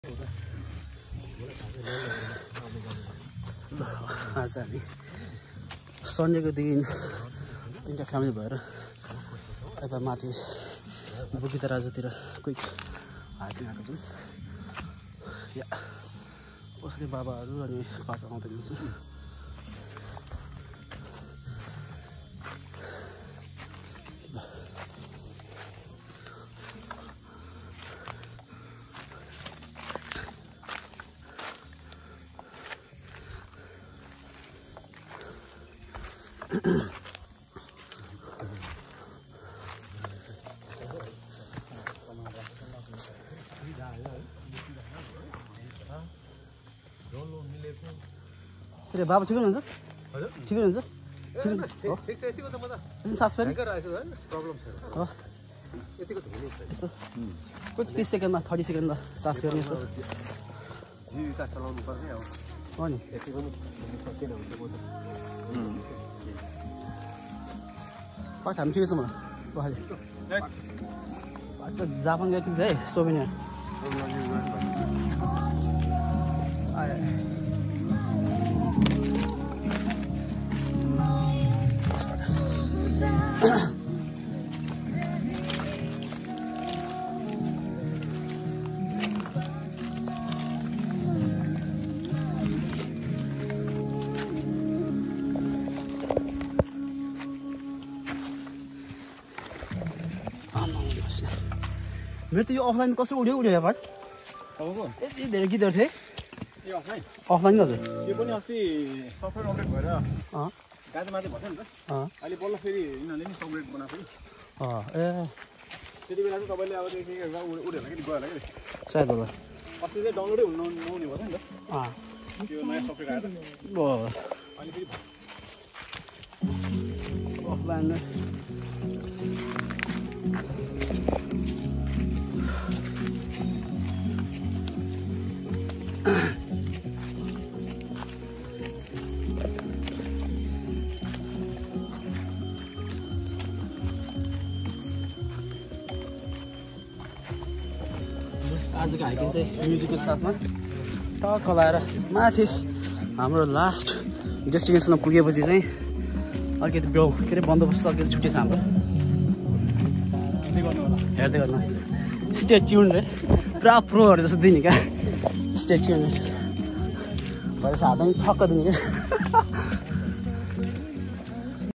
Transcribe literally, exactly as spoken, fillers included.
आज हामी सन्डेको दिन तिनवटा फ्यामिली भएर यता माथि बुकिता राजातिर क्विक हाइकिङ आएको छौँ। या कसरी बाबाहरू अनि पापा आउँदै हुनुहुन्छ। ए बाबा ठिकै हुनुहुन्छ? हजुर ठिकै हुनुहुन्छ? ठिक छ यतिको त म त सास फेरि प्रब्लम छ हो यतिको त हुनु छ कुछ तीस सेकेन्डमा थर्टी सेकेन्डमा सास फेर्ने छ जी सास चलाउनु पर्ने हो हो नि यति पनि सकिन हुन्छ म त पाठ हामी ठिकै छ मलाई पहाले पाठ जापान गएको छ है सोभिनियर आए मेरो त यो अफलाइन कसरी उड्यो उड्यो यार तपाईँको यति धेरै गीतहरू थिएँ ए अफलाइन अफलाइन हजुर यो पनि अस्ति सफ्टवेयर अपडेट भएर अँ गाडी माथि भयो नि त अँ अहिले बल्ल फेरि यिनीहरूले नि सफ्टवेयर बनाएको अँ ए त्यति बेला चाहिँ तपाईँले अब के के उड्यो होला कि गयो होला कि सायद होला अस्ति चाहिँ डाउनलोडै हुनु नहुने भयो नि त अँ त्यो नयाँ सफ्टवेयर आएर भयो अनि फेरि अफलाइन आजको हाइकिङ चाहिँ म्युजिकको साथमा टक्क लाएर माथि हाम्रो लास्ट डेस्टिनेसनमा पुगेपछि चाहिँ अलिकति ब्रो के अरे बन्दोबस्त अलिकति छुट्टी छ हाम्रो हेर्दै गर्नु स्टे ट्युन रे पुरा प्रोहरू जस्तो दिने क्या स्टे ट्युन भएपछि हात पनि ठक्क दिने क्या